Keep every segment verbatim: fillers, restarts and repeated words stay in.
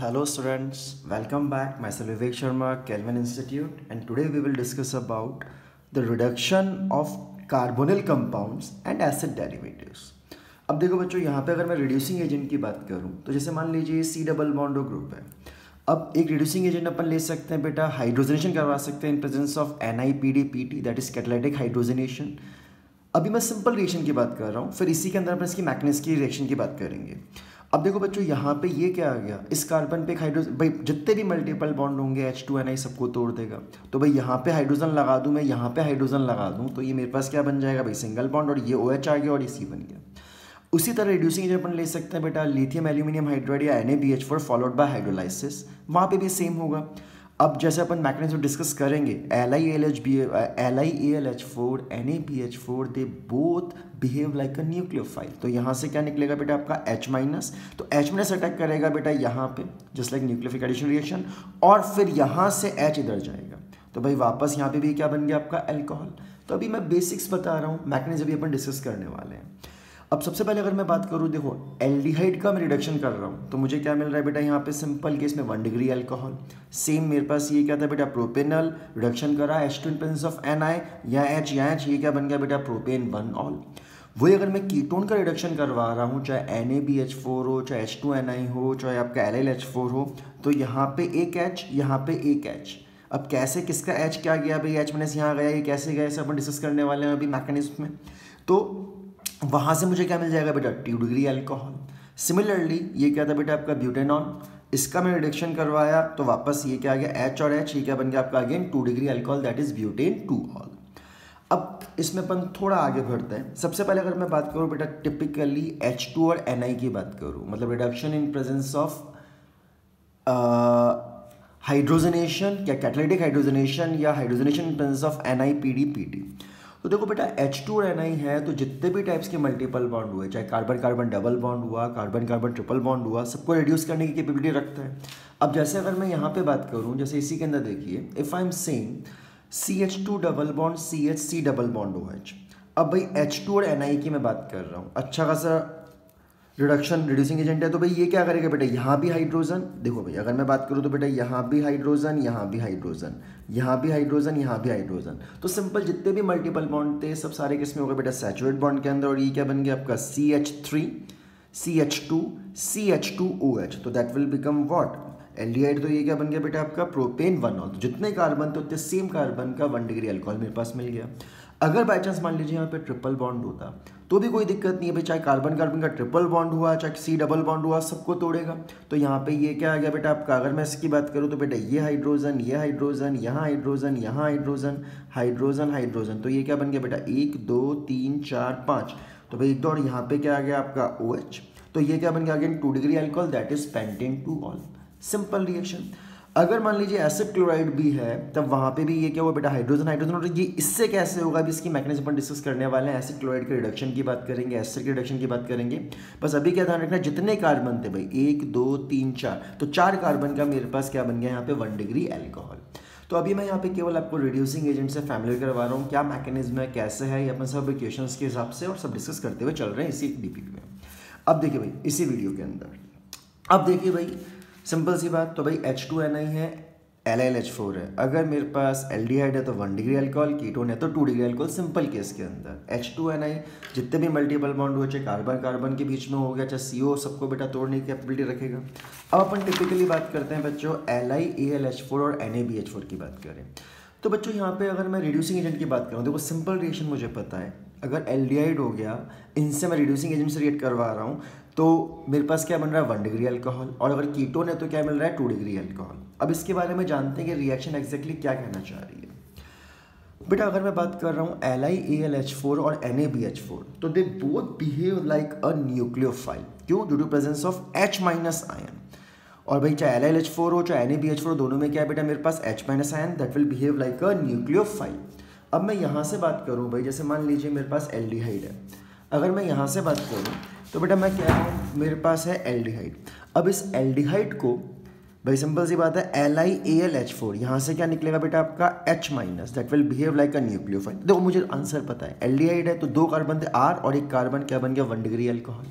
Hello students, welcome back. Myself Vivek Sharma, Kelvin Institute, and today we will discuss about the reduction of carbonyl compounds and acid derivatives. अब देखो बच्चों, यहाँ पे अगर मैं reducing agent की बात करूँ तो जैसे मान लीजिए सी डबल बॉन्डो ग्रुप है। अब एक रिड्यूसिंग एजेंट अपन ले सकते हैं बेटा, हाइड्रोजनेशन करवा सकते हैं in presence of N I P D P T, that is catalytic hydrogenation. अभी मैं सिंपल रिएक्शन की बात कर रहा हूँ, फिर इसी के अंदर अपन इसकी मैकेनिज्म की रिएक्शन की बात करेंगे। अब देखो बच्चों, यहाँ पे ये क्या आ गया, इस कार्बन पे एक हाइड्रोजन, भाई जितने भी मल्टीपल बॉन्ड होंगे एच टू एन आई सबको तोड़ देगा। तो भाई यहाँ पे हाइड्रोजन लगा दूँ, मैं यहाँ पे हाइड्रोजन लगा दूँ तो ये मेरे पास क्या बन जाएगा भाई, सिंगल बॉन्ड, और ये ओ एच आ गया और ये सी बन गया। उसी तरह रिड्यूसिंग एजेंट अपन ले सकते हैं बेटा, लिथियम एल्यूमिनियम हाइड्राइड या N A B H four followed by hydrolysis, वहाँ पे भी सेम होगा। अब जैसे अपन मैकेनिज्म डिस्कस करेंगे, L I L H B L I A L H four N A B H four they both behave like a nucleophile. तो यहाँ से क्या निकलेगा बेटा आपका H माइनस, तो H माइनस अटैक करेगा बेटा यहाँ पे just like nucleophilic addition reaction, और फिर यहाँ से H इधर जाएगा तो भाई वापस यहाँ पे भी क्या बन गया आपका अल्कोहल। तो अभी मैं बेसिक्स बता रहा हूँ, मैकेनिज्म भी अपन डिस्कस करने वाले हैं। अब सबसे पहले अगर मैं बात करूँ, देखो एल्डिहाइड का मैं रिडक्शन कर रहा हूँ तो मुझे क्या मिल रहा है बेटा, यहाँ पे सिंपल केस में वन डिग्री अल्कोहल। सेम मेरे पास ये क्या था बेटा, प्रोपेनल रिडक्शन करा H two in presence of N I या एच या एच, ये क्या बन गया बेटा, प्रोपेन वन ऑल। वही अगर मैं कीटोन का रिडक्शन करवा रहा हूँ, चाहे N A B H four हो, चाहे एच टू एन आई हो, चाहे आपका एल एल एच फोर हो, तो यहाँ पे एक H, यहाँ पे एक H। अब कैसे किसका H क्या गया भाई, H माइनस यहाँ गया, ये कैसे गया, इसे अपन डिस्कस करने वाले हैं अभी मैकेनिज्म में। तो वहाँ से मुझे क्या मिल जाएगा बेटा, टू डिग्री अल्कोहल। सिमिलरली ये क्या था बेटा आपका ब्यूटेनॉन, इसका मैं रिडक्शन करवाया तो वापस ये क्या आ गया, H और H, ये क्या बन गया आपका again two degree alcohol, that is butan two ol. अब इसमें अपन थोड़ा आगे बढ़ते हैं। सबसे पहले अगर मैं बात करूँ बेटा, टिपिकली एच टू और एन आई की बात करूँ, मतलब reduction in presence of hydrogenation या कैटालिटिक हाइड्रोजनेशन या hydrogenation in presence of N I P D P T. तो देखो बेटा H टू और N I है, तो जितने भी टाइप्स के मल्टीपल बॉन्ड हुए, चाहे कार्बन कार्बन डबल बॉन्ड हुआ, कार्बन कार्बन ट्रिपल बॉन्ड हुआ, सबको रिड्यूस करने की कैपेबिलिटी रखता है। अब जैसे अगर मैं यहाँ पे बात करूँ, जैसे इसी के अंदर देखिए, if I am saying C H two double bond C H C double bond O H. अब भाई H टू और N I की मैं बात कर रहा हूँ, अच्छा खासा रिडक्शन रिड्यूसिंग एजेंट है, तो भाई ये क्या करेगा बेटा, यहाँ भी हाइड्रोजन, देखो भाई अगर मैं बात करूँ तो बेटा यहाँ भी हाइड्रोजन, यहाँ भी हाइड्रोजन, यहाँ भी हाइड्रोजन, यहाँ भी हाइड्रोजन। तो सिंपल जितने भी मल्टीपल बॉन्ड थे सब सारे किसमें हो गए बेटा, सैचुरेट बॉन्ड के अंदर, और ये क्या बन गया आपका C H three C H two C H two O H, तो that will become what, aldehyde. तो ये क्या बन गया बेटा आपका प्रोपेन वन ऑल। तो जितने कार्बन थे उतने सेम कार्बन का वन डिग्री अल्कोहल मेरे पास मिल गया। अगर बाई चांस मान लीजिए यहाँ पे ट्रिपल बॉन्ड होता तो भी कोई दिक्कत नहीं है भाई, चाहे कार्बन कार्बन का ट्रिपल बॉन्ड हुआ, चाहे सी डबल बॉन्ड हुआ, सबको तोड़ेगा। तो यहाँ पे ये क्या आ गया बेटा आपका, अगर मैं इसकी बात करूँ तो बेटा ये हाइड्रोजन, ये हाइड्रोजन, यहाँ हाइड्रोजन, यहाँ हाइड्रोजन, हाइड्रोजन हाइड्रोजन, तो ये क्या बन गया बेटा, एक दो तीन चार पाँच, तो भाई एक दो, और यहाँ पे क्या आ गया आपका ओ एच, तो ये क्या बन गया again two degree alcohol, that is pentan two ol. Simple reaction. अगर मान लीजिए एसिड क्लोराइड भी है, तब वहाँ पे भी ये क्या हुआ बेटा, हाइड्रोजन हाइड्रोजन, और ये इससे कैसे होगा अभी इसकी मैकेनिज्म पर डिस्कस करने वाले हैं। एसिड क्लोराइड के रिडक्शन की बात करेंगे, एसिड के रिडक्शन की बात करेंगे। बस अभी क्या ध्यान रखना, जितने कार्बन थे भाई, एक दो तीन चार, तो चार कार्बन का मेरे पास क्या बन गया यहाँ पे, वन डिग्री अल्कोहल। तो अभी मैं यहाँ पे केवल आपको रिड्यूसिंग एजेंट से फैमिलियर करवा रहा हूँ, क्या मैकेनिज्म है, कैसे है, ये अपन सब इक्वेशंस के हिसाब से और सब डिस्कस करते हुए चल रहे हैं इसी डीपीपी में। अब देखिए भाई इसी वीडियो के अंदर, अब देखिए भाई सिंपल सी बात, तो भाई एच टू एन आई है, एल एल एच फोर है, अगर मेरे पास एल्डिहाइड है तो वन डिग्री अल्कोहल, कीटोन है तो two degree alcohol. Simple case के अंदर एच टू एन आई जितने भी मल्टीपल बॉन्ड हुए, चाहे कार्बन कार्बन के बीच में हो गया, चाहे सी ओ, सबको बेटा तोड़ने की कैपेबिलिटी रखेगा। अब अपन टिपिकली बात करते हैं बच्चों L I A L H four और N A B H four की बात करें, तो बच्चों यहाँ पे अगर मैं रिड्यूसिंग एजेंट की बात करूँ, देखो सिंपल रिएक्शन मुझे पता है, अगर एल्डिहाइड हो गया, इनसे मैं रिड्यूसिंग एजेंट से रिएक्ट करवा रहा हूँ, तो मेरे पास क्या बन रहा है, वन डिग्री अल्कोहल, और अगर कीटोन है तो क्या मिल रहा है, टू डिग्री अल्कोहल। अब इसके बारे में जानते हैं कि रिएक्शन एग्जैक्टली क्या कहना चाह रही है। बेटा अगर मैं बात कर रहा हूँ L I A L H four और N A B H four, तो they both behave like a nucleophile. क्यों? Due to presence of H minus ion. और भाई चाहे L I L H four हो चाहे N A B H four हो, दोनों में क्या है बेटा, मेरे पास H minus ion, that will behave like a nucleophile. अब मैं यहाँ से बात करूँ भाई, जैसे मान लीजिए मेरे पास एल्डिहाइड है, अगर मैं यहाँ से बात करूँ तो बेटा मैं क्या हूँ, मेरे पास है एल्डिहाइड। अब इस एल्डिहाइड को भाई सिंपल सी बात है, L I A L H four, यहाँ से क्या निकलेगा बेटा आपका H minus, that will behave like a nucleophile. देखो मुझे आंसर पता है, एल्डिहाइड है तो दो कार्बन थे R, और एक कार्बन क्या बन गया, वन डिग्री अल्कोहल।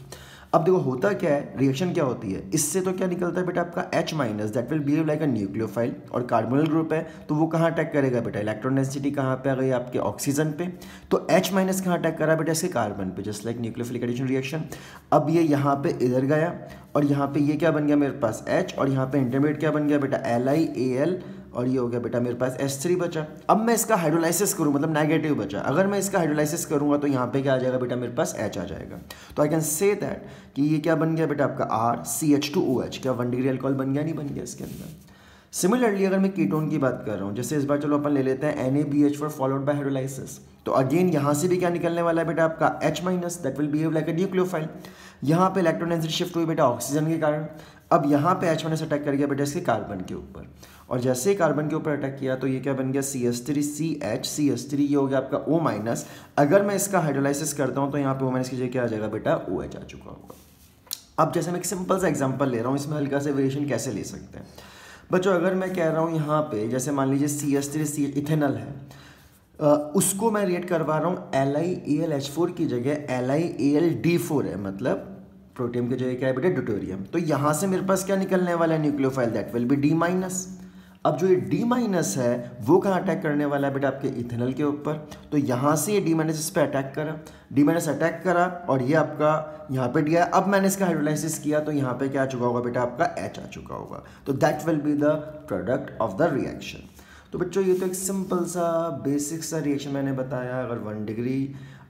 अब देखो होता क्या है, रिएक्शन क्या होती है, इससे तो क्या निकलता है बेटा आपका H minus, that will behave like a nucleophile, और कार्बोनिल ग्रुप है तो वो कहाँ अटैक करेगा बेटा, इलेक्ट्रॉन डेंसिटी कहाँ पे आ गई आपके ऑक्सीजन पे, तो H माइनस कहाँ अटैक करा बेटा, इसके कार्बन पे, just like nucleophilic addition reaction. अब ये यहाँ पे इधर गया और यहाँ पे ये क्या बन गया मेरे पास H, और यहाँ पे इंटरमीडिएट क्या बन गया बेटा एल आई ए एल, और ये हो गया बेटा मेरे पास एस थ्री बचा। अब मैं इसका हाइड्रोलाइसिस करूँ, मतलब नेगेटिव बचा, अगर मैं इसका हाइड्रोलाइसिस करूँगा तो यहाँ पे क्या आ जाएगा बेटा मेरे पास H आ जाएगा। तो आई कैन से दैट कि ये क्या बन गया बेटा आपका R C H two O H, क्या वन डिग्री अल्कोहल बन गया, नहीं बन गया इसके अंदर। सिमिलरली अगर मैं कीटोन की बात कर रहा हूँ, जैसे इस बार चलो अपन ले लेते हैं N A B H four followed by hydrolysis, तो अगेन यहाँ से भी क्या निकलने वाला है बेटा आपका H minus, that will behave like a nucleophile. यहाँ पे इलेक्ट्रॉन डेंसिटी शिफ्ट हुई बेटा ऑक्सीजन के कारण, अब यहाँ पे H माइनस अटैक कर गया बेटा इसके कार्बन के ऊपर, और जैसे ही कार्बन के ऊपर अटैक किया तो ये क्या बन गया C S three C H C S three, ये हो गया आपका O माइनस। अगर मैं इसका हाइड्रोलाइसिस करता हूँ तो यहाँ पे O माइनस की जगह क्या आ जाएगा बेटा ओ एच आ चुका होगा। अब जैसे मैं एक सिंपल सा एग्जांपल ले रहा हूँ, इसमें हल्का सा वेरिएशन कैसे ले सकते हैं बच्चों। अगर मैं कह रहा हूँ यहाँ पे जैसे मान लीजिए C S three C ethanol है, आ, उसको मैं रिएक्ट करवा रहा हूँ L I A L H four की जगह L I A L D four है, मतलब प्रोटियम की जगह क्या है बेटा ड्यूटेरियम, तो यहाँ से मेरे पास क्या निकलने वाला है nucleophile, that will be D minus. अब जो ये डी माइनस है वो कहाँ अटैक करने वाला है बेटा आपके इथेनॉल के ऊपर, तो यहाँ से ये डी माइनस इस पर अटैक करा, डी माइनस अटैक करा और ये आपका यहाँ पे दिया। अब मैंने इसका हाइड्रोलाइसिस किया तो यहाँ पे क्या आ चुका होगा बेटा आपका H आ चुका होगा, तो that will be the product of the reaction. तो बच्चों ये तो एक सिंपल सा बेसिक सा रिएक्शन मैंने बताया। अगर वन डिग्री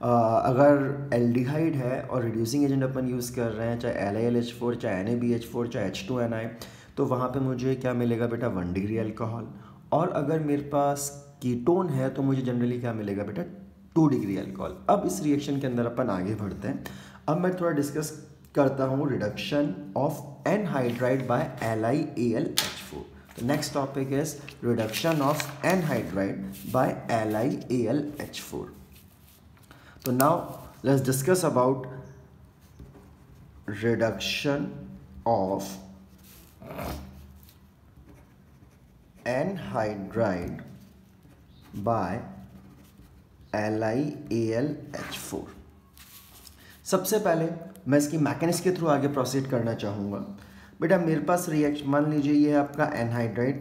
अगर एल्डिहाइड है और रिड्यूसिंग एजेंट अपन यूज़ कर रहे हैं, चाहे L I L H four, चाहे N A B H four, चाहे एच टू एन आई, तो वहाँ पे मुझे क्या मिलेगा बेटा वन डिग्री अल्कोहल। और अगर मेरे पास कीटोन है तो मुझे जनरली क्या मिलेगा बेटा टू डिग्री अल्कोहल। अब इस रिएक्शन के अंदर अपन आगे बढ़ते हैं। अब मैं थोड़ा डिस्कस करता हूँ reduction of anhydride by L I A L H four. The next topic is reduction of anhydride by L I A L H four. So now let's discuss about reduction of anhydride by L I A L H four. सबसे पहले मैं इसकी mechanism के through आगे proceed करना चाहूँगा। बेटा मेरे पास रिएक्शन मान लीजिए ये है आपका एनहाइड्राइड,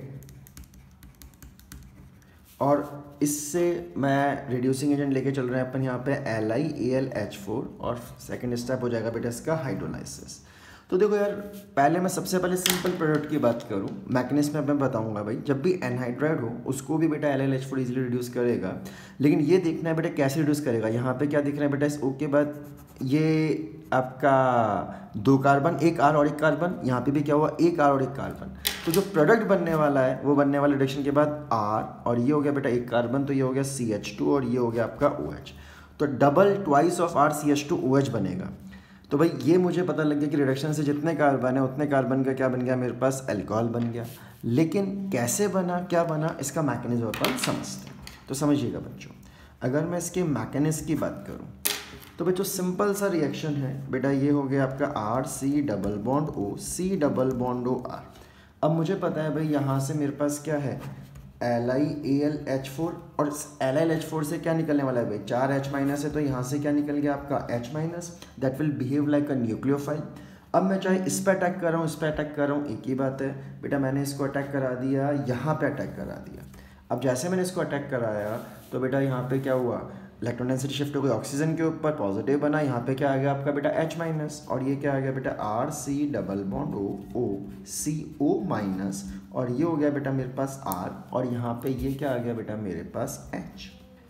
और इससे मैं रिड्यूसिंग एजेंट लेके चल रहे हैं अपन यहाँ पे L I A L H four, और सेकंड स्टेप हो जाएगा बेटा इसका हाइड्रोलाइसिस। तो देखो यार पहले मैं सबसे पहले सिंपल प्रोडक्ट की बात करूँ, मैकेनिज्म में मैं बताऊंगा भाई। जब भी एनहाइड्राइड हो उसको भी बेटा L L H four easily reduce करेगा, लेकिन ये देखना है बेटा कैसे रिड्यूस करेगा। यहाँ पे क्या दिख रहा है बेटा, इस ओ के बाद ये आपका दो कार्बन, एक आर और एक कार्बन, यहाँ पे भी क्या हुआ एक आर और एक कार्बन। तो जो प्रोडक्ट बनने वाला है वो बनने वाला रिडक्शन के बाद आर, और ये हो गया बेटा एक कार्बन, तो ये हो गया सी एच टू, और ये हो गया आपका ओ एच। तो double twice of R C H two O H बनेगा। तो भाई ये मुझे पता लग गया कि रिडक्शन से जितने कार्बन है उतने कार्बन का क्या बन गया मेरे पास अल्कोहल बन गया। लेकिन कैसे बना, क्या बना, इसका मैकेनिज्म अपन समझते हैं। तो समझिएगा बच्चों, अगर मैं इसके मैकेनिज्म की बात करूँ तो बच्चों सिंपल सा रिएक्शन है बेटा। ये हो गया आपका R C double bond O, C double bond O R. अब मुझे पता है भाई यहाँ से मेरे पास क्या है L I A L H four, और L I L H four से क्या निकलने वाला है भाई चार H माइनस है, तो यहाँ से क्या निकल गया आपका H minus, that will behave like a nucleophile. अब मैं चाहे इस पर अटैक कर रहा हूँ, इस पर अटैक कर रहा हूँ, एक ही बात है बेटा। मैंने इसको अटैक करा दिया, यहाँ पे अटैक करा दिया। अब जैसे मैंने इसको अटैक कराया तो बेटा यहाँ पे क्या हुआ, इलेक्ट्रॉन डेंसिटी शिफ्ट हो गई ऑक्सीजन के ऊपर, पॉजिटिव बना। यहाँ पे क्या आ गया आपका बेटा H माइनस, और ये क्या आ गया बेटा R C double bond O O C O minus, और ये हो गया बेटा मेरे पास R, और यहाँ पे ये क्या आ गया बेटा मेरे पास H।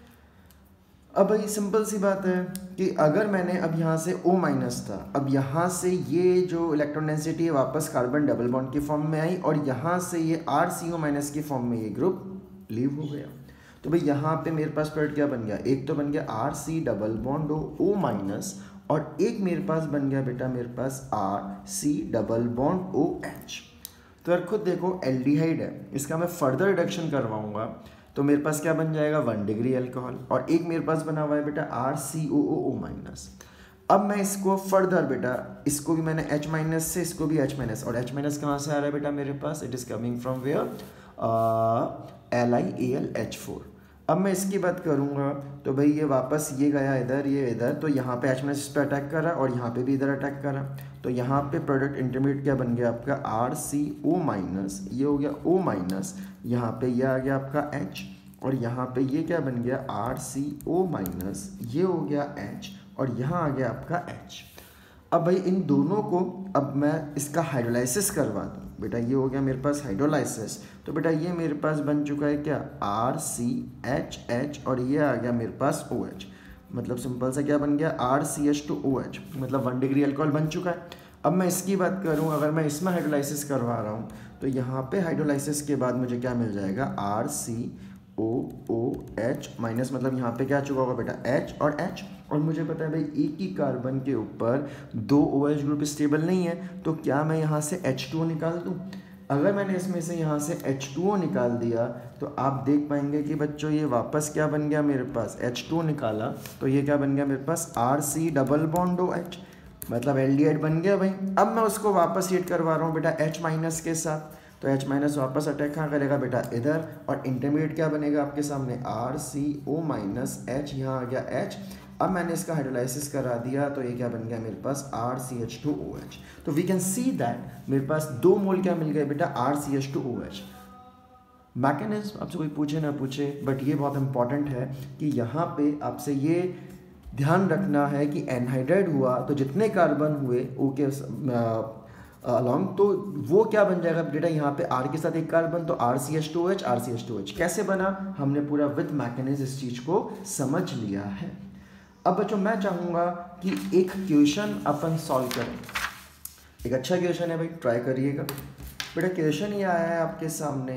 अब भाई सिंपल सी बात है कि अगर मैंने अब यहाँ से O माइनस था, अब यहाँ से ये जो इलेक्ट्रॉन डेंसिटी है वापस कार्बन डबल बॉन्ड की फॉर्म में आई, और यहाँ से ये आर सी ओ माइनस की फॉर्म में ये ग्रुप लीव हो गया। तो भाई यहाँ पे मेरे पास प्रोडक्ट क्या बन गया, एक तो बन गया R C double bond O O minus, और एक मेरे पास बन गया बेटा मेरे पास R C double bond O H. तो यार खुद देखो एल्डिहाइड है, इसका मैं फर्दर रिडक्शन करवाऊंगा तो मेरे पास क्या बन जाएगा वन डिग्री अल्कोहल, और एक मेरे पास बना हुआ है बेटा आर सी ओ ओ ओ माइनस। अब मैं इसको फर्दर बेटा, इसको भी मैंने H माइनस से, इसको भी H माइनस, और H माइनस कहाँ से आ रहा है बेटा मेरे पास, it is coming from where L I A L H four. अब मैं इसकी बात करूँगा तो भाई ये वापस ये गया इधर, ये इधर, तो यहाँ पे एच माइनस इस पर अटैक करा और यहाँ पे भी इधर अटैक करा, तो यहाँ पे प्रोडक्ट इंटरमीडिएट क्या बन गया आपका आर सी ओ माइनस, ये हो गया ओ माइनस, यहाँ पे ये आ गया आपका H, और यहाँ पे ये क्या बन गया आर सी ओ माइनस, ये हो गया H, और यहाँ आ गया आपका H। अब भाई इन दोनों को अब मैं इसका हाइड्रोलाइसिस करवा दूँ, बेटा ये हो गया मेरे पास हाइड्रोलाइसिस, तो बेटा ये मेरे पास बन चुका है क्या आर सी एच एच, और ये आ गया मेरे पास ओ एच, मतलब सिंपल सा क्या बन गया R C H two O H, मतलब वन डिग्री अल्कोहल बन चुका है। अब मैं इसकी बात करूँ, अगर मैं इसमें हाइड्रोलाइसिस करवा रहा हूँ तो यहाँ पे हाइड्रोलाइसिस के बाद मुझे क्या मिल जाएगा R C O O H minus, मतलब यहाँ पे क्या चुका होगा बेटा H और H, और मुझे पता है भाई एक ही कार्बन के ऊपर दो OH ग्रुप स्टेबल नहीं है, तो क्या मैं यहाँ से एच टू ओ निकाल दूँ? अगर मैंने इसमें से यहाँ से एच टू ओ निकाल दिया तो आप देख पाएंगे कि बच्चों ये वापस क्या बन गया मेरे पास, एच टू ओ निकाला तो ये क्या बन गया मेरे पास R C double bond O H, मतलब एल्डिहाइड बन गया भाई। अब मैं उसको वापस हीट करवा रहा हूँ बेटा H माइनस के साथ, तो H माइनस वापस अटैक कहाँ करेगा बेटा इधर, और इंटरमीडिएट क्या बनेगा आपके सामने R C O minus H, यहाँ आ गया H। अब मैंने इसका हाइड्रोलाइसिस करा दिया तो ये क्या बन गया मेरे पास R C H two O H. तो वी कैन सी दैट मेरे पास दो मोल क्या मिल गए बेटा R C H two O H. Mechanism आपसे कोई पूछे ना पूछे, बट ये बहुत इंपॉर्टेंट है कि यहाँ पे आपसे ये ध्यान रखना है कि एनहाइड्राइड हुआ तो जितने कार्बन हुए ओके अलॉन्ग, तो वो क्या बन जाएगा बेटा यहाँ पे R के साथ एक कार्बन, तो R C H two O H, R C H two O H कैसे बना, हमने पूरा विद मैकेनिज्म इस चीज़ को समझ लिया है। अब बच्चों मैं चाहूँगा कि एक क्वेश्चन अपन सॉल्व करें, एक अच्छा क्वेश्चन है भाई, ट्राई करिएगा। बेटा क्वेश्चन ये आया है आपके सामने,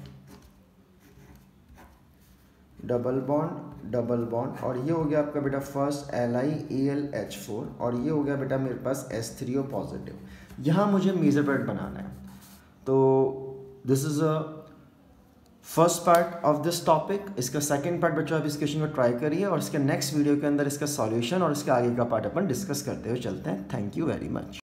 डबल बॉन्ड डबल बॉन्ड, और ये हो गया आपका बेटा first L I A L H four, और ये हो गया बेटा मेरे पास एस थ्री ओ पॉजिटिव। यहाँ मुझे मेजर प्रोडक्ट बनाना है, तो this is a first part of this topic. इसका सेकंड पार्ट बच्चों आप इस क्वेश्चन को ट्राई करिए, और इसके नेक्स्ट वीडियो के अंदर इसका सॉल्यूशन और इसके आगे का पार्ट अपन डिस्कस करते हुए चलते हैं। Thank you very much.